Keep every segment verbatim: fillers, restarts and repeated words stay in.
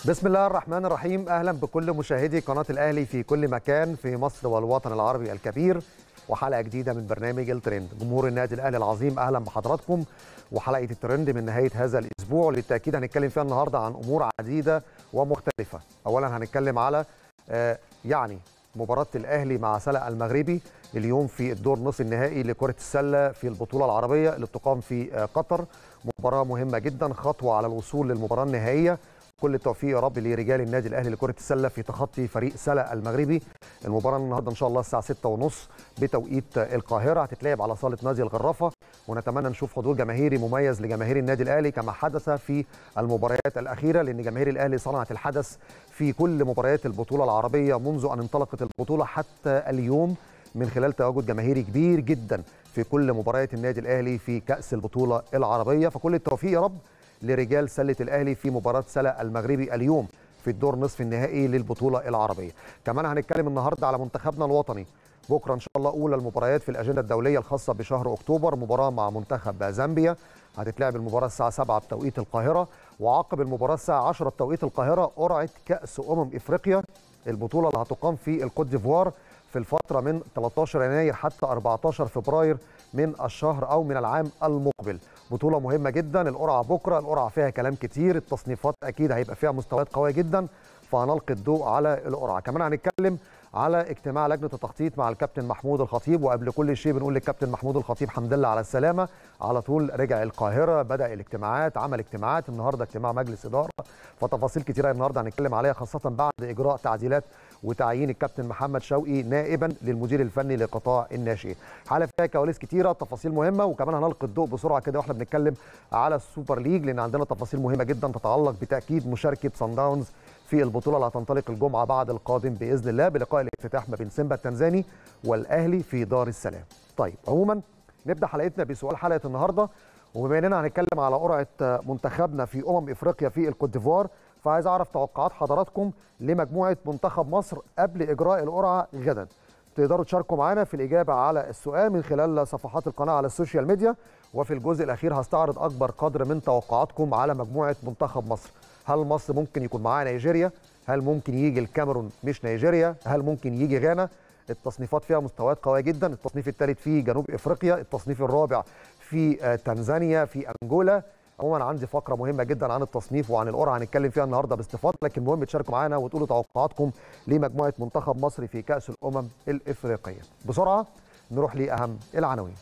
بسم الله الرحمن الرحيم. أهلا بكل مشاهدي قناة الأهلي في كل مكان في مصر والوطن العربي الكبير، وحلقة جديدة من برنامج الترند. جمهور النادي الأهلي العظيم أهلا بحضراتكم، وحلقة الترند من نهاية هذا الأسبوع بالتأكيد هنتكلم فيها النهاردة عن أمور عديدة ومختلفة. أولا هنتكلم على آه يعني مباراة الأهلي مع سلة المغربي اليوم في الدور نصف النهائي لكرة السلة في البطولة العربية اللي بتقام في آه قطر. مباراة مهمة جدا، خطوة على الوصول للمباراة النهائية. كل التوفيق يا رب لرجال النادي الاهلي لكره السله في تخطي فريق سلة المغربي. المباراه النهارده ان شاء الله الساعه ستة وثلاثين بتوقيت القاهره، هتتلعب على صاله نادي الغرافه، ونتمنى نشوف حضور جماهيري مميز لجماهير النادي الاهلي كما حدث في المباريات الاخيره، لان جماهير الاهلي صنعت الحدث في كل مباريات البطوله العربيه منذ ان انطلقت البطوله حتى اليوم، من خلال تواجد جماهيري كبير جدا في كل مباريات النادي الاهلي في كاس البطوله العربيه. فكل التوفيق يا رب لرجال سلة الأهلي في مباراة سلة المغربي اليوم في الدور نصف النهائي للبطولة العربية. كمان هنتكلم النهاردة على منتخبنا الوطني. بكرة إن شاء الله أولى المباريات في الأجندة الدولية الخاصة بشهر أكتوبر، مباراة مع منتخب زامبيا، هتتلعب المباراة الساعة سبعة بتوقيت القاهرة، وعقب المباراة الساعة عشرة بتوقيت القاهرة قرعة كأس أمم إفريقيا، البطولة اللي هتقام في الكوت ديفوار في الفترة من ثلاثة عشر يناير حتى أربعة عشر فبراير من الشهر أو من العام المقبل. بطولة مهمة جدا. القرعة بكرة، القرعة فيها كلام كتير، التصنيفات أكيد هيبقى فيها مستويات قوية جدا، فهنلقي الضوء على القرعة. كمان هنتكلم على اجتماع لجنة التخطيط مع الكابتن محمود الخطيب، وقبل كل شيء بنقول للكابتن محمود الخطيب حمد لله على السلامة، على طول رجع القاهرة، بدأ الاجتماعات، عمل اجتماعات النهاردة اجتماع مجلس إدارة، فتفاصيل كتيرة النهاردة هنتكلم عليها، خاصة بعد إجراء تعديلات وتعيين الكابتن محمد شوقي نائبا للمدير الفني لقطاع الناشئين. حاله فيها كواليس كتيره، تفاصيل مهمه، وكمان هنلقي الضوء بسرعه كده واحنا بنتكلم على السوبر ليج، لان عندنا تفاصيل مهمه جدا تتعلق بتاكيد مشاركه صن داونز في البطوله اللي هتنطلق الجمعه بعد القادم باذن الله بلقاء الافتتاح ما بين سيمبا التنزاني والاهلي في دار السلام. طيب عموما نبدا حلقتنا بسؤال حلقه النهارده، وبما اننا هنتكلم على قرعه منتخبنا في امم افريقيا في الكوت ديفوار، فعايز اعرف توقعات حضراتكم لمجموعه منتخب مصر قبل اجراء القرعه غدا. تقدروا تشاركوا معنا في الاجابه على السؤال من خلال صفحات القناه على السوشيال ميديا، وفي الجزء الاخير هستعرض اكبر قدر من توقعاتكم على مجموعه منتخب مصر. هل مصر ممكن يكون معاها نيجيريا؟ هل ممكن يجي الكاميرون مش نيجيريا؟ هل ممكن يجي غانا؟ التصنيفات فيها مستويات قويه جدا، التصنيف الثالث في جنوب افريقيا، التصنيف الرابع في تنزانيا، في انجولا. عموما عندي فقره مهمه جدا عن التصنيف وعن القرعه هنتكلم فيها النهارده باستفاضه، لكن مهم تشاركوا معانا وتقولوا توقعاتكم لمجموعه منتخب مصر في كاس الامم الافريقيه. بسرعه نروح لاهم العناوين.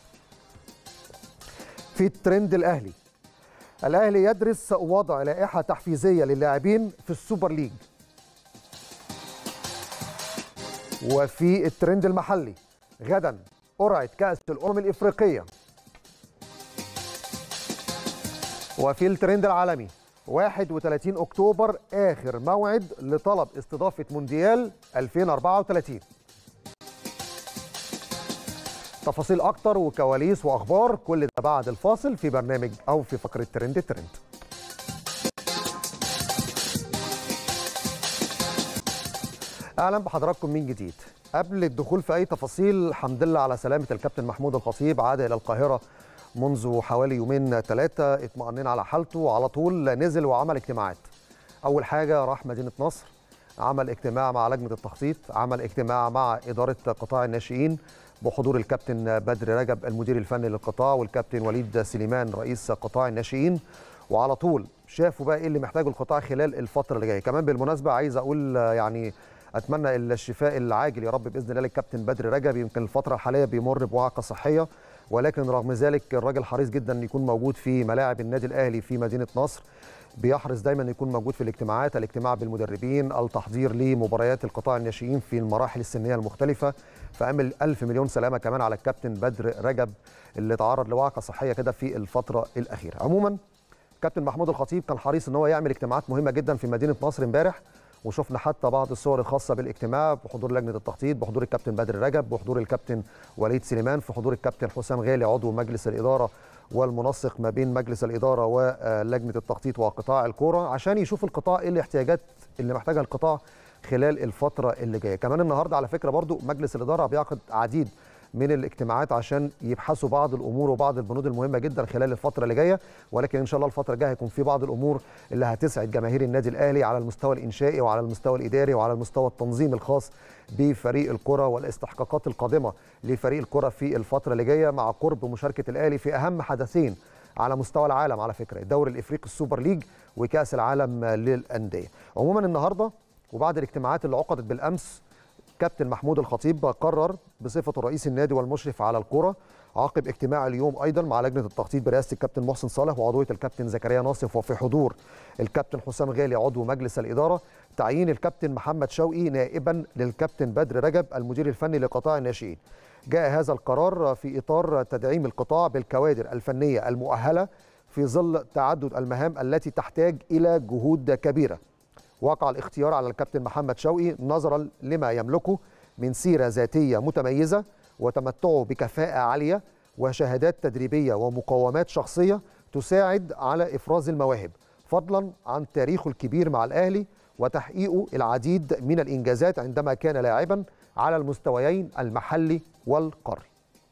في الترند الاهلي، الاهلي يدرس وضع لائحه تحفيزيه للاعبين في السوبر ليج. وفي الترند المحلي، غدا قرعه كاس الامم الافريقيه. وفي الترند العالمي، واحد وثلاثين أكتوبر آخر موعد لطلب استضافة مونديال ألفين وأربعة وثلاثين. تفاصيل أكتر وكواليس وأخبار كل ده بعد الفاصل في برنامج أو في فقرة ترند الترند. أهلا بحضراتكم من جديد. قبل الدخول في أي تفاصيل، الحمد لله على سلامة الكابتن محمود الخطيب، عاد إلى القاهرة منذ حوالي يومين ثلاثة، اطمأنين على حالته وعلى طول نزل وعمل اجتماعات. أول حاجة راح مدينة نصر، عمل اجتماع مع لجنة التخطيط، عمل اجتماع مع إدارة قطاع الناشئين بحضور الكابتن بدر رجب المدير الفني للقطاع والكابتن وليد سليمان رئيس قطاع الناشئين، وعلى طول شافوا بقى ايه اللي محتاجه القطاع خلال الفترة اللي جاية. كمان بالمناسبة عايز أقول يعني أتمنى الشفاء العاجل يا رب بإذن الله للكابتن بدر رجب، يمكن الفترة الحالية بيمر بوعكة صحية، ولكن رغم ذلك الراجل حريص جدا ان يكون موجود في ملاعب النادي الاهلي في مدينه نصر، بيحرص دايما يكون موجود في الاجتماعات، الاجتماع بالمدربين، التحضير لمباريات القطاع الناشئين في المراحل السنيه المختلفه. فامل الف مليون سلامه كمان على الكابتن بدر رجب اللي تعرض لوعكه صحيه كده في الفتره الاخيره. عموما كابتن محمود الخطيب كان حريص ان هو يعمل اجتماعات مهمه جدا في مدينه نصر امبارح، وشفنا حتى بعض الصور الخاصه بالاجتماع بحضور لجنه التخطيط، بحضور الكابتن بدر رجب، بحضور الكابتن وليد سليمان، في حضور الكابتن حسام غالي عضو مجلس الاداره والمنسق ما بين مجلس الاداره ولجنه التخطيط وقطاع الكوره، عشان يشوف القطاع ايه الاحتياجات اللي محتاجها القطاع خلال الفتره اللي جايه. كمان النهارده على فكره برضو مجلس الاداره بيعقد عديد من الاجتماعات عشان يبحثوا بعض الامور وبعض البنود المهمه جدا خلال الفتره اللي جايه، ولكن ان شاء الله الفتره الجايه هيكون في بعض الامور اللي هتسعد جماهير النادي الاهلي على المستوى الانشائي وعلى المستوى الاداري وعلى المستوى التنظيمي الخاص بفريق الكره والاستحقاقات القادمه لفريق الكره في الفتره اللي جايه، مع قرب مشاركه الاهلي في اهم حدثين على مستوى العالم على فكره، الدوري الافريقي السوبر ليج وكاس العالم للانديه. عموما النهارده وبعد الاجتماعات اللي عقدت بالامس، كابتن محمود الخطيب قرر بصفته رئيس النادي والمشرف على الكره عقب اجتماع اليوم ايضا مع لجنه التخطيط برئاسه الكابتن محسن صالح وعضويه الكابتن زكريا ناصف وفي حضور الكابتن حسام غالي عضو مجلس الاداره، تعيين الكابتن محمد شوقي نائبا للكابتن بدر رجب المدير الفني لقطاع الناشئين. جاء هذا القرار في اطار تدعيم القطاع بالكوادر الفنيه المؤهله في ظل تعدد المهام التي تحتاج الى جهود كبيره. وقع الاختيار على الكابتن محمد شوقي نظرا لما يملكه من سيرة ذاتية متميزة وتمتعه بكفاءة عالية وشهادات تدريبية ومقومات شخصية تساعد على إفراز المواهب، فضلا عن تاريخه الكبير مع الأهلي وتحقيقه العديد من الإنجازات عندما كان لاعبا على المستويين المحلي والقاري.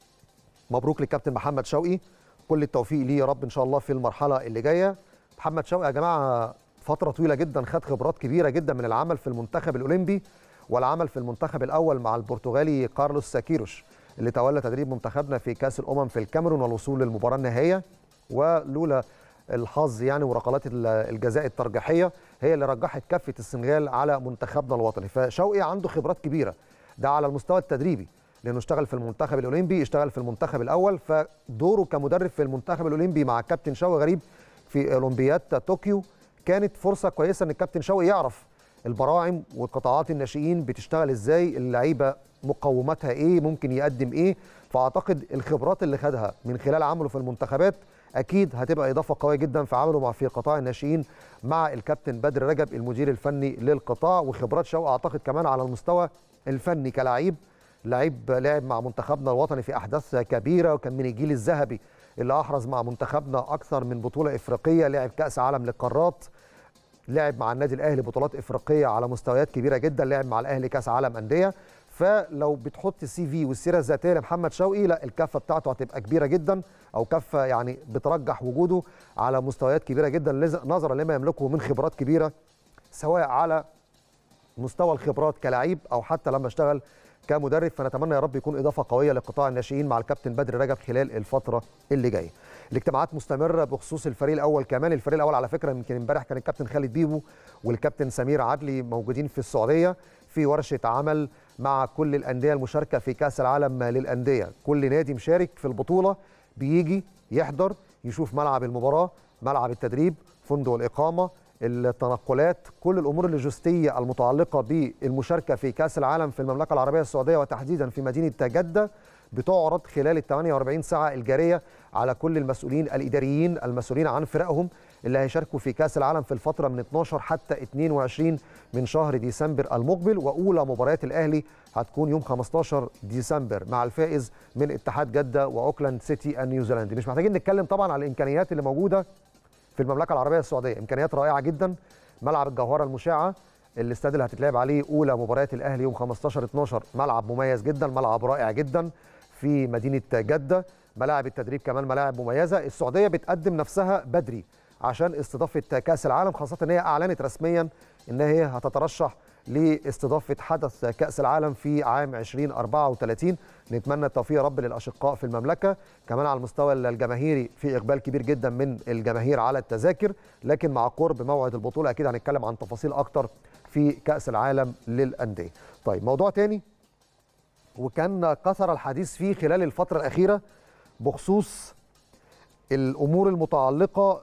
مبروك للكابتن محمد شوقي، كل التوفيق ليه يا رب إن شاء الله في المرحلة اللي جاية. محمد شوقي يا جماعة فترة طويلة جدا خد خبرات كبيرة جدا من العمل في المنتخب الأولمبي والعمل في المنتخب الأول مع البرتغالي كارلوس ساكيروش اللي تولى تدريب منتخبنا في كأس الأمم في الكاميرون والوصول للمباراة النهائية، ولولا الحظ يعني وركلات الجزاء الترجيحية هي اللي رجحت كفة السنغال على منتخبنا الوطني. فشوقي عنده خبرات كبيرة، ده على المستوى التدريبي لأنه اشتغل في المنتخب الأولمبي، اشتغل في المنتخب الأول، فدوره كمدرب في المنتخب الأولمبي مع كابتن شوقي غريب في أولمبياد طوكيو كانت فرصة كويسة ان الكابتن شوقي يعرف البراعم وقطاعات الناشئين بتشتغل ازاي، اللعيبة مقوماتها ايه، ممكن يقدم ايه. فاعتقد الخبرات اللي خدها من خلال عمله في المنتخبات اكيد هتبقى اضافة قوية جدا في عمله مع في قطاع الناشئين مع الكابتن بدر رجب المدير الفني للقطاع. وخبرات شوقي اعتقد كمان على المستوى الفني كلاعب، لعيب لعب مع منتخبنا الوطني في احداث كبيرة وكان من الجيل الذهبي اللي احرز مع منتخبنا اكثر من بطولة افريقية، لعب كأس عالم للقارات، لعب مع النادي الاهلي بطولات افريقيه على مستويات كبيره جدا، لعب مع الاهلي كاس عالم انديه. فلو بتحط السي في والسيره الذاتيه لمحمد شوقي، لا الكفه بتاعته هتبقى كبيره جدا، او كفه يعني بترجح وجوده على مستويات كبيره جدا نظرا لما يملكه من خبرات كبيره سواء على مستوى الخبرات كلاعب او حتى لما اشتغل كمدرب. فنتمنى يا رب يكون اضافه قويه لقطاع الناشئين مع الكابتن بدر رجب خلال الفتره اللي جايه. الاجتماعات مستمره بخصوص الفريق الاول كمان. الفريق الاول على فكره يمكن امبارح كان الكابتن خالد بيبو والكابتن سمير عدلي موجودين في السعوديه في ورشه عمل مع كل الانديه المشاركه في كاس العالم للانديه. كل نادي مشارك في البطوله بيجي يحضر يشوف ملعب المباراه، ملعب التدريب، فندق الاقامه، التنقلات، كل الامور اللوجستيه المتعلقه بالمشاركه في كاس العالم في المملكه العربيه السعوديه وتحديدا في مدينه جده بتعرض خلال ال ثمانية وأربعين ساعه الجاريه على كل المسؤولين الاداريين المسؤولين عن فرقهم اللي هيشاركوا في كاس العالم في الفتره من اثناشر حتى اثنين وعشرين من شهر ديسمبر المقبل. واولى مباريات الاهلي هتكون يوم خمستاشر ديسمبر مع الفائز من اتحاد جده واوكلاند سيتي النيوزيلندي. مش محتاجين نتكلم طبعا على الامكانيات اللي موجوده في المملكه العربيه السعوديه، امكانيات رائعه جدا. ملعب الجوهره المشعه الاستاد اللي هتتلعب عليه اولى مباريات الاهلي يوم خمستاشر اتناشر ملعب مميز جدا، ملعب رائع جدا في مدينه جده. ملاعب التدريب كمان ملاعب مميزه. السعوديه بتقدم نفسها بدري عشان استضافه كاس العالم، خاصه ان هي اعلنت رسميا ان هي هتترشح لاستضافه حدث كاس العالم في عام ألفين وأربعة وثلاثين. نتمنى التوفيق يا رب للاشقاء في المملكه. كمان على المستوى الجماهيري في اقبال كبير جدا من الجماهير على التذاكر، لكن مع قرب موعد البطوله اكيد هنتكلم عن تفاصيل اكتر في كاس العالم للانديه. طيب موضوع تاني وكان كثر الحديث فيه خلال الفتره الاخيره بخصوص الامور المتعلقه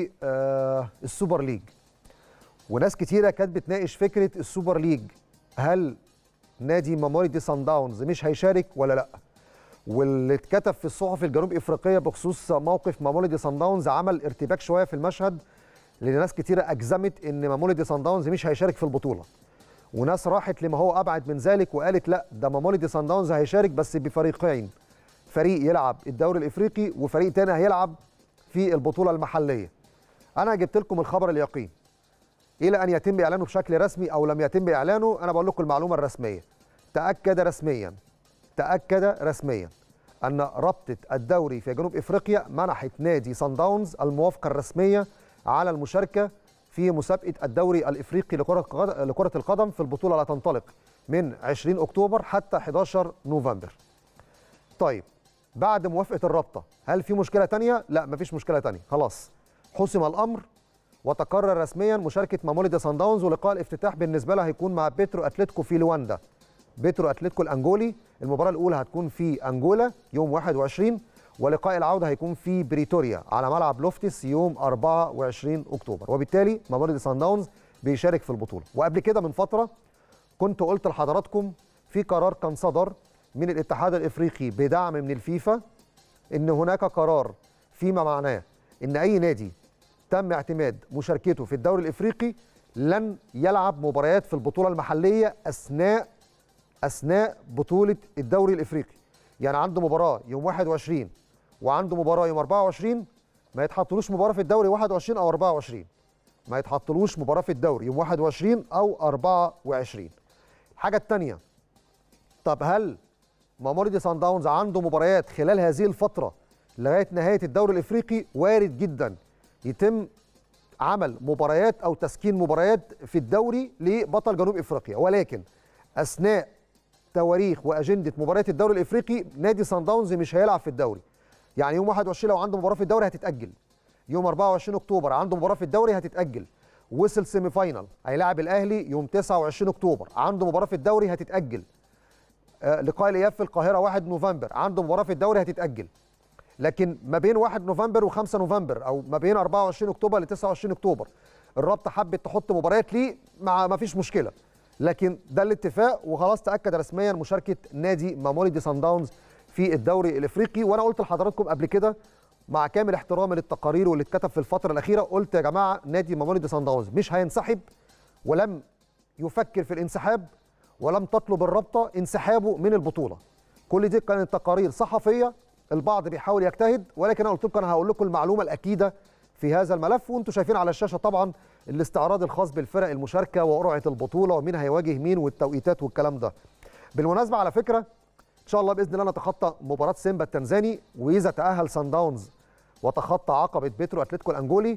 بالسوبر ليج، وناس كتيره كانت بتناقش فكره السوبر ليج، هل نادي ماموريدي صن داونز مش هيشارك ولا لا؟ واللي اتكتب في الصحف الجنوب افريقيه بخصوص موقف ماموريدي صن داونز عمل ارتباك شويه في المشهد، لان ناس كتيره اجزمت ان ماموريدي صن داونز مش هيشارك في البطوله، وناس راحت لما هو ابعد من ذلك وقالت لا ده ماموريدي صن داونز هيشارك بس بفريقين، فريق يلعب الدوري الافريقي وفريق تاني هيلعب في البطوله المحليه. انا جبت لكم الخبر اليقين الى ان يتم اعلانه بشكل رسمي او لم يتم اعلانه. انا بقول لكم المعلومه الرسميه، تاكد رسميا تاكد رسميا ان رابطه الدوري في جنوب افريقيا منحت نادي صن داونز الموافقه الرسميه على المشاركه في مسابقه الدوري الافريقي لكره لكره القدم في البطوله اللي هتنطلق من عشرين اكتوبر حتى حداشر نوفمبر. طيب بعد موافقه الرابطه هل في مشكله ثانيه؟ لا مفيش مشكله ثانيه، خلاص حسم الامر وتقرر رسميا مشاركه ماموليدي صن داونز، ولقاء الافتتاح بالنسبه له هيكون مع بيترو اتلتيكو في لواندا. بيترو اتلتيكو الانجولي، المباراه الاولى هتكون في انجولا يوم واحد وعشرين، ولقاء العوده هيكون في بريتوريا على ملعب لوفتس يوم أربعة وعشرين اكتوبر، وبالتالي ماموليدي صن داونز بيشارك في البطوله. وقبل كده من فتره كنت قلت لحضراتكم في قرار كان صدر من الاتحاد الافريقي بدعم من الفيفا ان هناك قرار فيما معناه ان اي نادي تم اعتماد مشاركته في الدوري الافريقي لن يلعب مباريات في البطوله المحليه اثناء اثناء بطوله الدوري الافريقي. يعني عنده مباراه يوم واحد وعشرين وعنده مباراه يوم أربعة وعشرين، ما يتحطلوش مباراه في الدوري واحد وعشرين او أربعة وعشرين، ما يتحطلوش مباراه في الدوري يوم واحد وعشرين او أربعة وعشرين. الحاجه الثانيه، طب هل ماموليدي صن داونز عنده مباريات خلال هذه الفتره لغايه نهايه الدوري الافريقي؟ وارد جدا يتم عمل مباريات او تسكين مباريات في الدوري لبطل جنوب افريقيا، ولكن اثناء تواريخ واجنده مباريات الدوري الافريقي نادي صن داونز مش هيلعب في الدوري. يعني يوم واحد وعشرين لو عنده مباراه في الدوري هتتاجل، يوم أربعة وعشرين اكتوبر عنده مباراه في الدوري هتتاجل، وصل سيمي فاينال هيلاعب الاهلي يوم تسعة وعشرين اكتوبر عنده مباراه في الدوري هتتاجل، آه لقاء الاياب في القاهره واحد نوفمبر عنده مباراه في الدوري هتتاجل. لكن ما بين واحد نوفمبر وخمسة نوفمبر او ما بين أربعة وعشرين اكتوبر ل تسعة وعشرين اكتوبر الرابطه حبت تحط مباريات ليه، مع ما فيش مشكله، لكن ده الاتفاق وخلاص تاكد رسميا مشاركه نادي ماموليدي صن داونز في الدوري الافريقي. وانا قلت لحضراتكم قبل كده مع كامل احترامي للتقارير واللي اتكتب في الفتره الاخيره، قلت يا جماعه نادي ماموليدي صن داونز مش هينسحب ولم يفكر في الانسحاب ولم تطلب الرابطه انسحابه من البطوله. كل دي كانت تقارير صحفيه، البعض بيحاول يجتهد، ولكن انا قلت لكم انا هقول لكم المعلومه الاكيده في هذا الملف، وانتم شايفين على الشاشه طبعا الاستعراض الخاص بالفرق المشاركه وقرعه البطوله ومين هيواجه مين والتوقيتات والكلام ده. بالمناسبه على فكره ان شاء الله باذن الله نتخطى مباراه سيمبا التنزاني، واذا تاهل صن داونز وتخطى عقبه بيترو اتلتيكو الانجولي،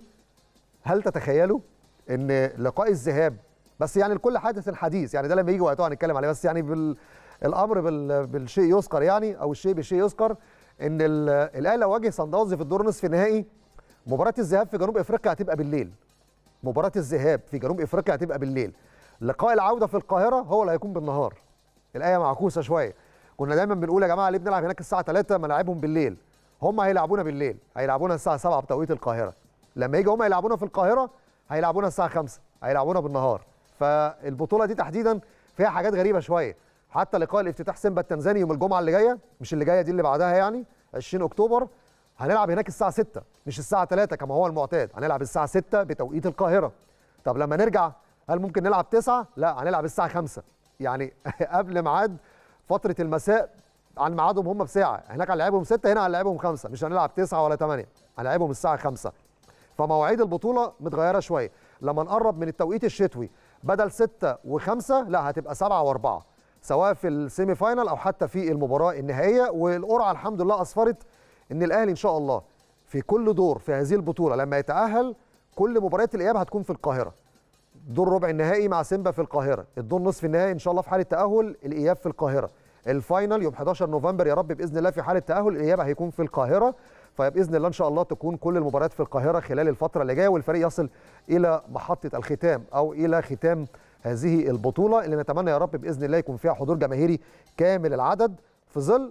هل تتخيلوا ان لقاء الذهاب بس يعني لكل حادث الحديث، يعني ده لما يجي وقته هنتكلم عليه، بس يعني بال الامر بال... بالشيء يذكر يعني، او الشيء بالشيء يذكر ان الاهلي لو واجه صن داونز في الدور نصف النهائي مباراه الذهاب في جنوب افريقيا هتبقى بالليل. مباراه الذهاب في جنوب افريقيا هتبقى بالليل. لقاء العوده في القاهره هو اللي هيكون بالنهار. الايه معكوسه شويه. كنا دايما بنقول يا جماعه ليه بنلعب هناك الساعه ثلاثة ما نلعبهم بالليل؟ هم هيلعبونا بالليل، هيلعبونا الساعه سبعة بتوقيت القاهره. لما يجي هم يلعبونا في القاهره هيلعبونا الساعه خمسة، هيلعبونا بالنهار. فالبطوله دي تحديدا فيها حاجات غريبه شويه. حتى لقاء الافتتاح سيمبا التنزاني يوم الجمعه اللي جايه، مش اللي جايه دي اللي بعدها يعني عشرين اكتوبر، هنلعب هناك الساعه ستة مش الساعه ثلاثة كما هو المعتاد، هنلعب الساعه ستة بتوقيت القاهره. طب لما نرجع هل ممكن نلعب تسعة؟ لا، هنلعب الساعه خمسة، يعني قبل ميعاد فتره المساء عن ميعادهم هم بساعه. هناك هنلعبهم ستة، هنا هنلعبهم خمسة، مش هنلعب تسعة ولا ثمانية، هنلعبهم الساعه خمسة. فمواعيد البطوله متغيره شويه. لما نقرب من التوقيت الشتوي بدل ستة وخمسة لا هتبقى سبعة وأربعة، سواء في السيمي فاينال او حتى في المباراه النهائيه. والقرعه الحمد لله اسفرت ان الاهلي ان شاء الله في كل دور في هذه البطوله لما يتاهل كل مباريات الاياب هتكون في القاهره. دور ربع النهائي مع سيمبا في القاهره، الدور نصف النهائي ان شاء الله في حاله تاهل الاياب في القاهره، الفاينل يوم حداشر نوفمبر يا رب باذن الله في حاله تاهل الاياب هيكون في القاهره. فباذن الله ان شاء الله تكون كل المباريات في القاهره خلال الفتره اللي جايه، والفريق يصل الى محطه الختام او الى ختام هذه البطوله اللي نتمنى يا رب باذن الله يكون فيها حضور جماهيري كامل العدد، في ظل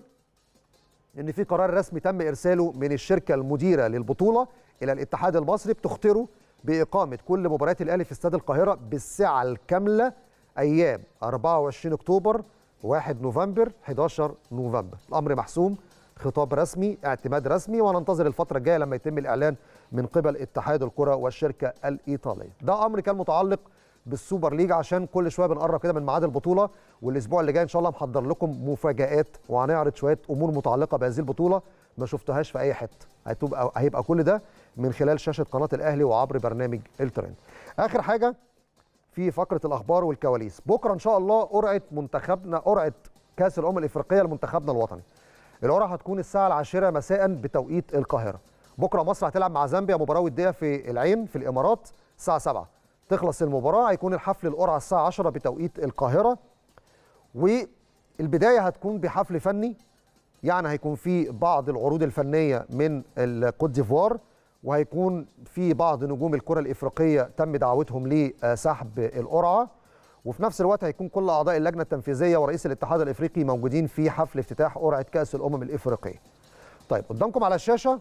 ان في قرار رسمي تم ارساله من الشركه المديره للبطوله الى الاتحاد المصري بتخطره باقامه كل مباريات الاهلي في استاد القاهره بالساعه الكامله ايام أربعة وعشرين اكتوبر، واحد نوفمبر، حداشر نوفمبر. الامر محسوم، خطاب رسمي، اعتماد رسمي، وننتظر الفتره الجايه لما يتم الاعلان من قبل اتحاد الكره والشركه الايطاليه. ده امر كان متعلق بالسوبر ليج، عشان كل شويه بنقرب كده من ميعاد البطوله، والاسبوع اللي جاي ان شاء الله محضر لكم مفاجآت وهنعرض شويه امور متعلقه بهذه البطوله ما شفتهاش في اي حته. هتبقى هيبقى كل ده من خلال شاشه قناه الاهلي وعبر برنامج الترند. اخر حاجه في فقره الاخبار والكواليس، بكره ان شاء الله قرعه منتخبنا، قرعه كاس الامم الافريقيه لمنتخبنا الوطني. القرعه هتكون الساعه العاشرة مساء بتوقيت القاهره. بكره مصر هتلعب مع زامبيا مباراه وديه في العين في الامارات الساعه سبعة. تخلص المباراه هيكون الحفل القرعه الساعه عشرة بتوقيت القاهره، والبدايه هتكون بحفل فني، يعني هيكون في بعض العروض الفنيه من الكوت ديفوار، وهيكون في بعض نجوم الكره الافريقيه تم دعوتهم لسحب القرعه، وفي نفس الوقت هيكون كل اعضاء اللجنه التنفيذيه ورئيس الاتحاد الافريقي موجودين في حفل افتتاح قرعه كاس الامم الافريقيه. طيب قدامكم على الشاشه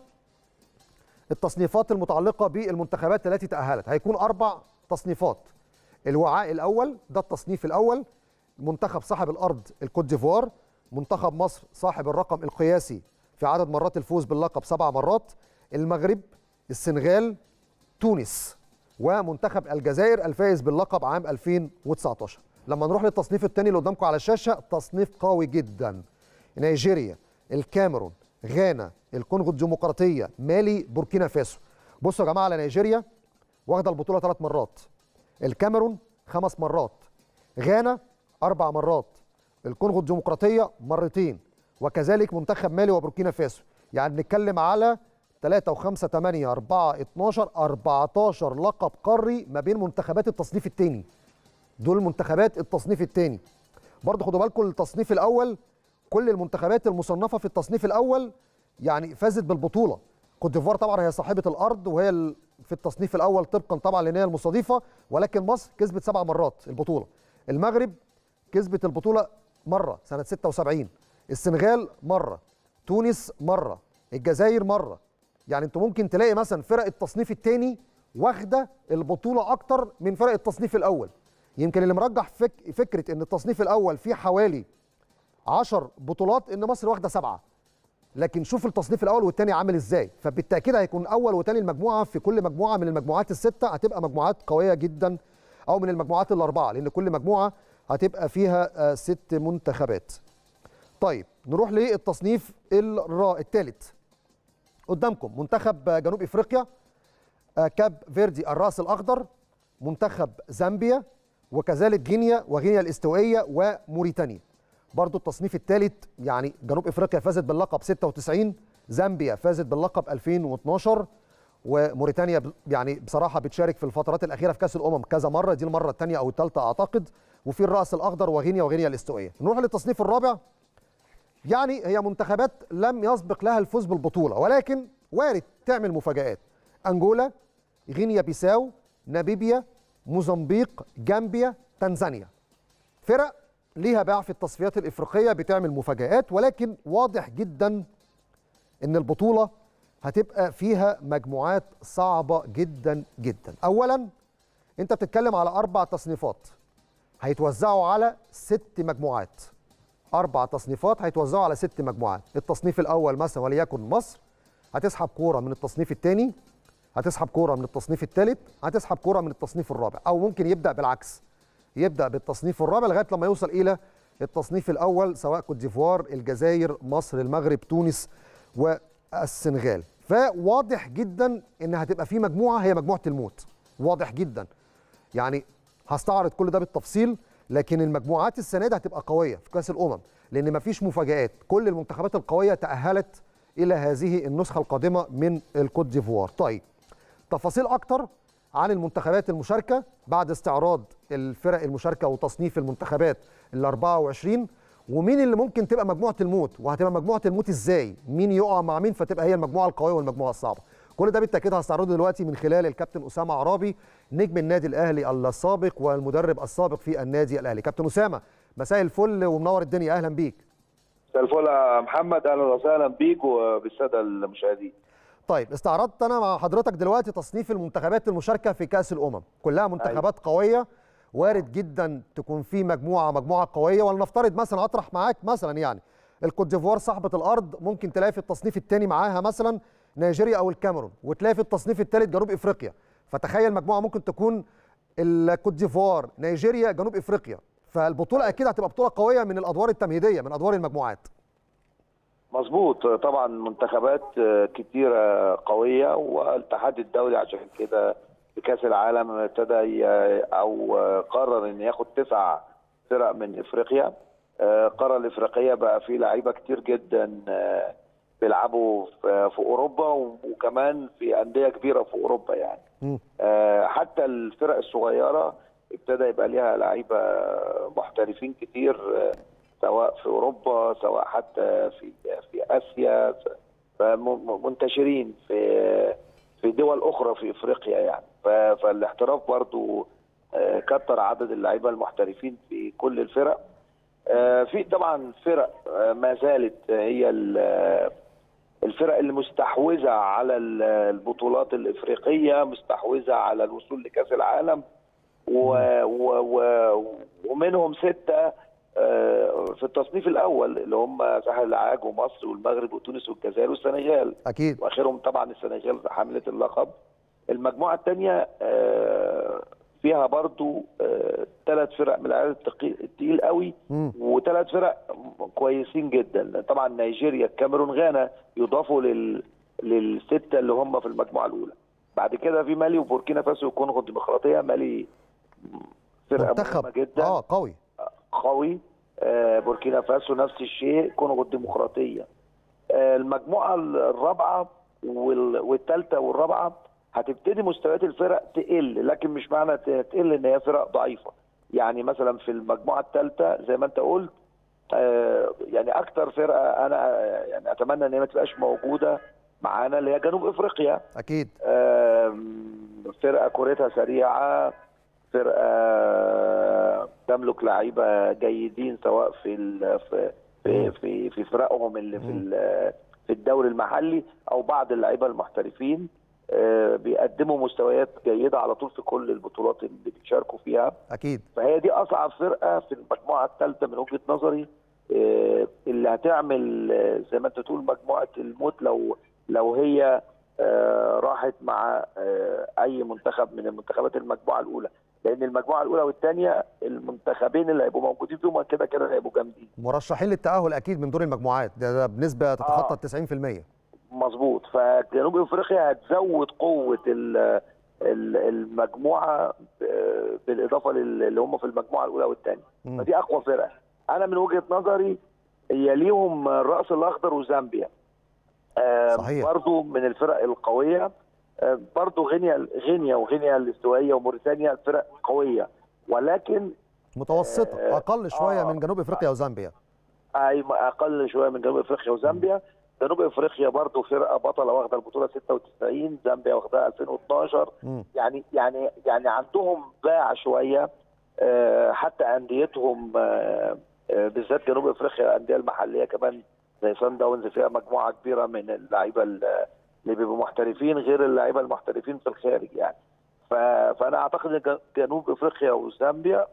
التصنيفات المتعلقه بالمنتخبات التي تاهلت. هيكون اربع تصنيفات. الوعاء الاول ده التصنيف الاول، منتخب صاحب الارض الكوت ديفوار، منتخب مصر صاحب الرقم القياسي في عدد مرات الفوز باللقب سبع مرات، المغرب، السنغال، تونس، ومنتخب الجزائر الفائز باللقب عام ألفين وتسعطاشر. لما نروح للتصنيف الثاني اللي قدامكم على الشاشه، تصنيف قوي جدا. نيجيريا، الكاميرون، غانا، الكونغو الديمقراطيه، مالي، بوركينا فاسو. بصوا يا جماعه على نيجيريا، واخده البطوله ثلاث مرات، الكاميرون خمس مرات، غانا اربع مرات، الكونغو الديمقراطيه مرتين، وكذلك منتخب مالي وبوركينا فاسو. يعني بنتكلم على ثلاثة وخمسة ثمانية أربعة اتناشر أربعتاشر لقب قاري ما بين منتخبات التصنيف الثاني. دول منتخبات التصنيف الثاني. برضه خدوا بالكم التصنيف الاول كل المنتخبات المصنفه في التصنيف الاول يعني فازت بالبطوله. كوت ديفوار طبعا هي صاحبه الارض وهي في التصنيف الاول طبقا طبعا لان هي المستضيفه، ولكن مصر كسبت سبع مرات البطوله. المغرب كسبت البطوله مره سنه ستة وسبعين، السنغال مره، تونس مره، الجزائر مره. يعني انتوا ممكن تلاقي مثلا فرق التصنيف الثاني واخده البطوله اكتر من فرق التصنيف الاول. يمكن اللي مرجح فك فكره ان التصنيف الاول فيه حوالي عشر بطولات ان مصر واخده سبعه. لكن شوف التصنيف الاول والثاني عامل ازاي، فبالتاكيد هيكون اول وثاني المجموعه في كل مجموعه من المجموعات السته هتبقى مجموعات قويه جدا، او من المجموعات الاربعه، لان كل مجموعه هتبقى فيها ست منتخبات. طيب نروح للتصنيف الثالث. قدامكم منتخب جنوب افريقيا، كاب فيردي الراس الاخضر، منتخب زامبيا، وكذلك غينيا وغينيا الاستوائيه وموريتانيا. برضو التصنيف الثالث يعني جنوب افريقيا فازت باللقب ستة وتسعين، زامبيا فازت باللقب ألفين واثناشر، وموريتانيا يعني بصراحه بتشارك في الفترات الاخيره في كاس الامم كذا مره، دي المره الثانيه او الثالثه اعتقد. وفي الراس الاخضر وغينيا وغينيا الاستوائيه. نروح للتصنيف الرابع. يعني هي منتخبات لم يسبق لها الفوز بالبطوله ولكن وارد تعمل مفاجآت. انجولا، غينيا بيساو، ناميبيا، موزمبيق، جامبيا، تنزانيا. فرق ليها باع في التصفيات الافريقيه بتعمل مفاجآت، ولكن واضح جدا ان البطوله هتبقى فيها مجموعات صعبه جدا جدا. اولا انت بتتكلم على اربع تصنيفات هيتوزعوا على ست مجموعات. اربع تصنيفات هيتوزعوا على ست مجموعات. التصنيف الاول مثلا وليكن مصر هتسحب كوره من التصنيف الثاني، هتسحب كوره من التصنيف الثالث، هتسحب كوره من التصنيف الرابع، او ممكن يبدا بالعكس، يبدا بالتصنيف الرابع لغايه لما يوصل الى التصنيف الاول، سواء كوت ديفوار، الجزائر، مصر، المغرب، تونس، والسنغال. فواضح جدا ان هتبقى في مجموعه هي مجموعه الموت، واضح جدا. يعني هستعرض كل ده بالتفصيل، لكن المجموعات السنه دي هتبقى قويه في كاس الامم لان مفيش مفاجآت، كل المنتخبات القويه تاهلت الى هذه النسخه القادمه من الكوت ديفوار. طيب تفاصيل اكتر عن المنتخبات المشاركه بعد استعراض الفرق المشاركه وتصنيف المنتخبات ال أربعة وعشرين، ومين اللي ممكن تبقى مجموعه الموت، وهتبقى مجموعه الموت ازاي، مين يقع مع مين فتبقى هي المجموعه القويه والمجموعه الصعبه. كل ده بالتاكيد هستعرضه دلوقتي من خلال الكابتن اسامه عرابي نجم النادي الاهلي السابق والمدرب السابق في النادي الاهلي. كابتن اسامه مساء الفل ومنور الدنيا، اهلا بيك. مساء الفل يا محمد، اهلا وسهلا بيك وبالساده المشاهدين. طيب استعرضت انا مع حضرتك دلوقتي تصنيف المنتخبات المشاركه في كاس الامم، كلها منتخبات أيوة. قويه، وارد جدا تكون في مجموعه مجموعه قويه. ولنفترض مثلا اطرح معاك مثلا يعني الكوت ديفوار صاحبه الارض، ممكن تلاقي في التصنيف الثاني معاها مثلا نيجيريا او الكاميرون، وتلاقي في التصنيف الثالث جنوب افريقيا. فتخيل مجموعه ممكن تكون الكوت ديفوار، نيجيريا، جنوب افريقيا. فالبطوله اكيد هتبقى بطوله قويه من الادوار التمهيديه، من ادوار المجموعات. مظبوط، طبعا منتخبات كتيره قويه، والاتحاد الدولي عشان كده في كاس العالم ابتدى او قرر ان ياخد تسع فرق من افريقيا القاره الافريقيه بقى في لعيبه كتير جدا بيلعبوا في اوروبا وكمان في انديه كبيره في اوروبا يعني. م. حتى الفرق الصغيره ابتدى يبقى ليها لعيبه محترفين كتير، سواء في اوروبا سواء حتى في في اسيا، منتشرين في في دول اخرى في افريقيا يعني. فالاحتراف برضو كتر عدد اللعيبه المحترفين في كل الفرق. في طبعا فرق ما زالت هي الفرق اللي مستحوذه على البطولات الافريقيه، مستحوذه على الوصول لكاس العالم، و و ومنهم سته في التصنيف الاول اللي هم ساحل العاج ومصر والمغرب وتونس والجزائر والسنغال. اكيد. واخرهم طبعا السنغال حامله اللقب. المجموعه الثانيه فيها برضو ثلاث فرق من العيار الثقيل قوي وثلاث فرق كويسين جدا. طبعا نيجيريا، الكاميرون، غانا يضافوا لل للسته اللي هم في المجموعه الاولى. بعد كده في مالي وبوركينا فاسو والكونغو الديمقراطيه. مالي فرقه منتخب مهمه جدا اه قوي قوي. آه بوركينا فاسو نفس الشيء، كونغو الديمقراطيه. آه المجموعه الرابعه والثالثه والرابعه هتبتدي مستويات الفرق تقل، لكن مش معنى تقل ان هي فرق ضعيفه. يعني مثلا في المجموعه الثالثه زي ما انت قلت، آه يعني اكتر فرقه انا يعني اتمنى ان هي ما تبقاش موجوده معانا اللي هي جنوب افريقيا. اكيد. آه فرقه كورتها سريعه، فرقه تملك لعيبه جيدين سواء في في في في فرقهم اللي في في الدوري المحلي او بعض اللعيبه المحترفين. بيقدموا مستويات جيده على طول في كل البطولات اللي بيشاركوا فيها. اكيد. فهي دي اصعب فرقه في المجموعه الثالثه من وجهه نظري، اللي هتعمل زي ما انت تقول مجموعه الموت لو لو هي راحت مع اي منتخب من المنتخبات المجموعه الاولى، لان المجموعه الاولى والثانيه المنتخبين اللي هيبقوا موجودين فيهم كده كده هيبقوا جامدين، مرشحين للتاهل اكيد من دور المجموعات. ده, ده بنسبه تتخطى آه. تسعين في المية. مظبوط. فجنوب افريقيا هتزود قوه المجموعه بالاضافه اللي هم في المجموعه الاولى والثانيه، فدي اقوى فرقه. انا من وجهه نظري يليهم الراس الاخضر وزامبيا. صحيح. برضو من الفرق القويه. برضو غينيا غينيا وغينيا الاستوائيه وموريتانيا الفرق قويه ولكن متوسطه، اقل شويه آه من جنوب افريقيا وزامبيا. اي اقل شويه من جنوب افريقيا وزامبيا. م. جنوب افريقيا برضو فرقه بطله واخده البطوله ستة وتسعين، زامبيا واخدها ألفين واثناشر. م. يعني يعني يعني عندهم باع شويه. حتى انديتهم بالذات جنوب افريقيا الانديه المحليه كمان زي سان داونز فيها مجموعه كبيره من اللعيبه اللي بيبقوا محترفين غير اللعيبه المحترفين في الخارج يعني. فانا اعتقد ان جنوب افريقيا وزامبيا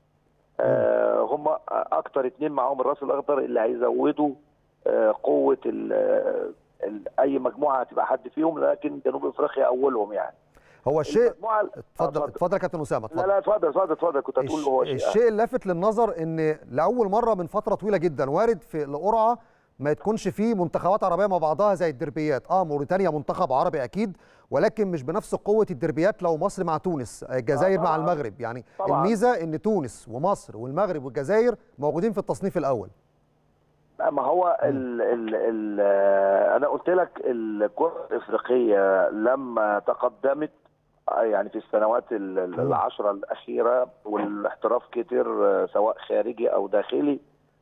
آه هم اكتر اثنين معاهم الراس الاخضر اللي هيزودوا آه قوه ال ال اي مجموعه هتبقى حد فيهم، لكن جنوب افريقيا اولهم يعني. هو الشيء اتفضل اتفضل يا كابتن اسامه. لا لا اتفضل اتفضل اتفضل كنت هتقول هو الشيء الشيء اللافت للنظر ان لاول مره من فتره طويله جدا وارد في القرعه ما تكونش فيه منتخبات عربيه مع بعضها زي الدربيات. اه موريتانيا منتخب عربي اكيد، ولكن مش بنفس قوه الدربيات لو مصر مع تونس، الجزائر آه مع المغرب. يعني طبعا. الميزه ان تونس ومصر والمغرب والجزائر موجودين في التصنيف الاول. ما هو ال ال ال انا قلت لك الكره الافريقيه لما تقدمت يعني في السنوات العشره الاخيره والاحتراف كتير سواء خارجي او داخلي،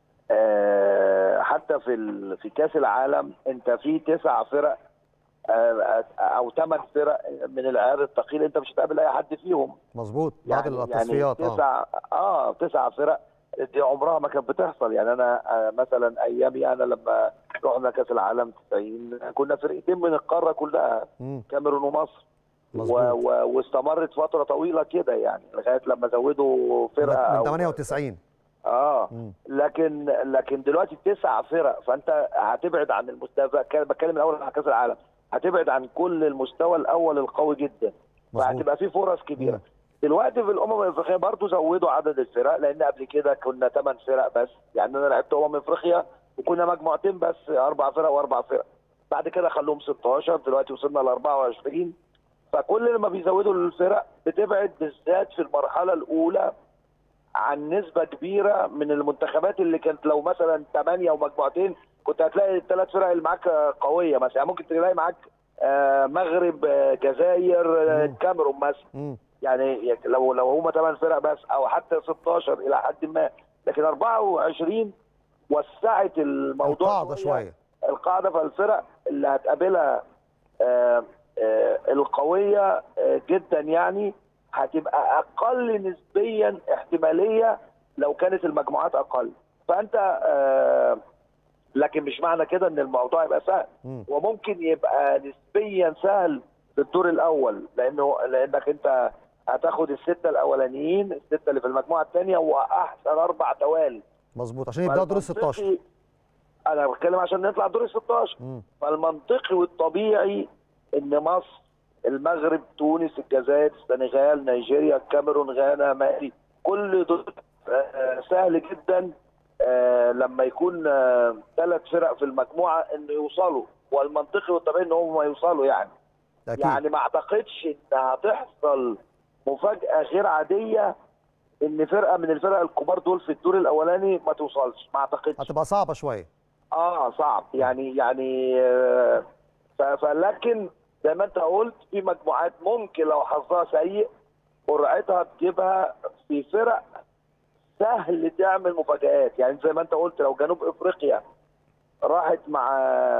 أه حتى في في كاس العالم انت في تسع فرق أه او ثمان فرق من العيار الثقيل انت مش هتقابل اي حد فيهم. مظبوط. بعد يعني التصفيات يعني تسع اه تسع فرق دي عمرها ما كانت بتحصل. يعني انا آه مثلا ايامي انا لما رحنا كاس العالم تسعين كنا فرقتين من القاره كلها، كاميرون ومصر. و... و... واستمرت فتره طويله كده يعني لغايه لما زودوا فرقه من ثمانية وتسعين. اه مم. لكن لكن دلوقتي تسع فرق، فانت هتبعد عن المستوى. بتكلم الاول عن كاس العالم، هتبعد عن كل المستوى الاول القوي جدا، فهتبقى في فرص كبيره. مم. دلوقتي في الامم الافريقيه برضو زودوا عدد الفرق، لان قبل كده كنا ثمان فرق بس. يعني انا لعبت امم افريقيا وكنا مجموعتين بس، اربع فرق واربع فرق. بعد كده خلوهم ستاشر، دلوقتي وصلنا ل أربعة وعشرين. فكل ما بيزودوا الفرق بتبعد بالذات في المرحله الاولى عن نسبه كبيره من المنتخبات اللي كانت لو مثلا ثمانيه ومجموعتين كنت هتلاقي الثلاث فرق اللي معاك قويه مثلا. يعني ممكن تلاقي معاك مغرب، جزائر، الكاميرون مثلا. يعني لو لو هم ثمان فرق بس او حتى ستاشر الى حد ما، لكن أربعة وعشرين وسعت الموضوع القاعده شويه, شوية. القاعده. فالفرق اللي هتقابلها آآ آآ القويه جدا يعني هتبقى اقل نسبيا احتماليه لو كانت المجموعات اقل. فانت لكن مش معنى كده ان الموضوع يبقى سهل، وممكن يبقى نسبيا سهل في الدور الاول، لانه لانك انت هتاخد السته الاولانيين، السته اللي في المجموعه الثانيه واحسن اربع توالي. مظبوط، عشان يبداوا دور ال ستاشر. انا بتكلم عشان نطلع دور ال ستاشر. فالمنطقي والطبيعي ان مصر، المغرب، تونس، الجزائر، السنغال، نيجيريا، الكاميرون، غانا، مالي، كل دول سهل جدا آه لما يكون آه ثلاث فرق في المجموعه انه يوصلوا، والمنطقي والطبيعي ان هم يوصلوا يعني. أكيد. يعني ما اعتقدش ان هتحصل مفاجاه غير عاديه ان فرقه من الفرق الكبار دول في الدور الاولاني ما توصلش، ما اعتقدش. هتبقى صعبه شويه. اه صعب يعني يعني آه فلكن زي ما انت قلت في مجموعات ممكن لو حظها سيء قرعتها تجيبها في فرق سهل تعمل مفاجآت. يعني زي ما انت قلت لو جنوب افريقيا راحت مع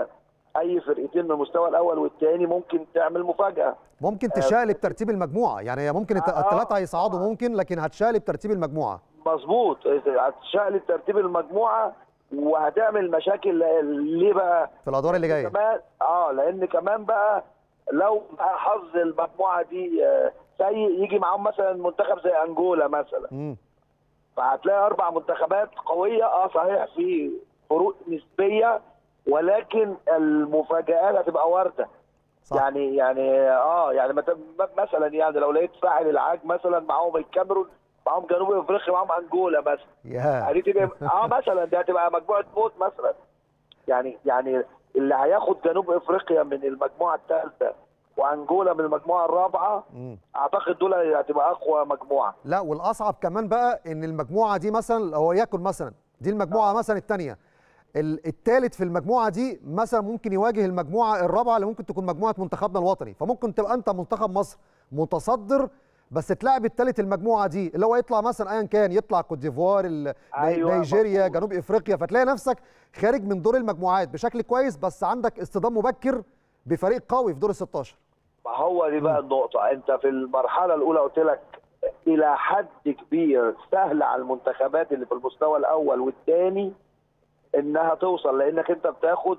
اي فرقتين من المستوى الاول والثاني ممكن تعمل مفاجاه، ممكن تشقلب ترتيب المجموعه. يعني هي ممكن الثلاثه هيصعدوا ممكن، لكن هتشقلب ترتيب المجموعه. مظبوط، هتشقلب ترتيب المجموعه وهتعمل مشاكل. ليه بقى؟ في الادوار اللي جايه كمان اه لان كمان بقى لو بقى حظ المجموعه دي سيء يجي معاهم مثلا منتخب زي انجولا مثلا. م. فهتلاقي اربع منتخبات قويه. اه صحيح في فروق نسبيه، ولكن المفاجآت هتبقى وارده. صح. يعني يعني اه يعني مثلا يعني لو لقيت فاعل العاج مثلا معاهم الكاميرون، معاهم جنوب افريقيا، معاهم انجولا مثلا. يعني تبقى اه مثلا دي هتبقى مجموعه موت مثلا. يعني يعني اللي هياخد جنوب افريقيا من المجموعه الثالثه وانجولا من المجموعه الرابعه، م. اعتقد دول هتبقى اقوى مجموعه. لا، والاصعب كمان بقى ان المجموعه دي مثلا هو ياكل مثلا دي المجموعه آه. مثلا الثانيه، الثالث في المجموعه دي مثلا ممكن يواجه المجموعه الرابعه اللي ممكن تكون مجموعه منتخبنا الوطني. فممكن تبقى انت منتخب مصر متصدر بس تلاعب الثالث المجموعه دي اللي هو يطلع مثلا ايا كان، يطلع كوت ديفوار، أيوة نيجيريا، جنوب افريقيا، فتلاقي نفسك خارج من دور المجموعات بشكل كويس بس عندك اصطدام مبكر بفريق قوي في دور ال ستاشر. ما هو دي بقى النقطه. انت في المرحله الاولى قلت لك الى حد كبير سهل على المنتخبات اللي في المستوى الاول والثاني انها توصل، لانك انت بتاخد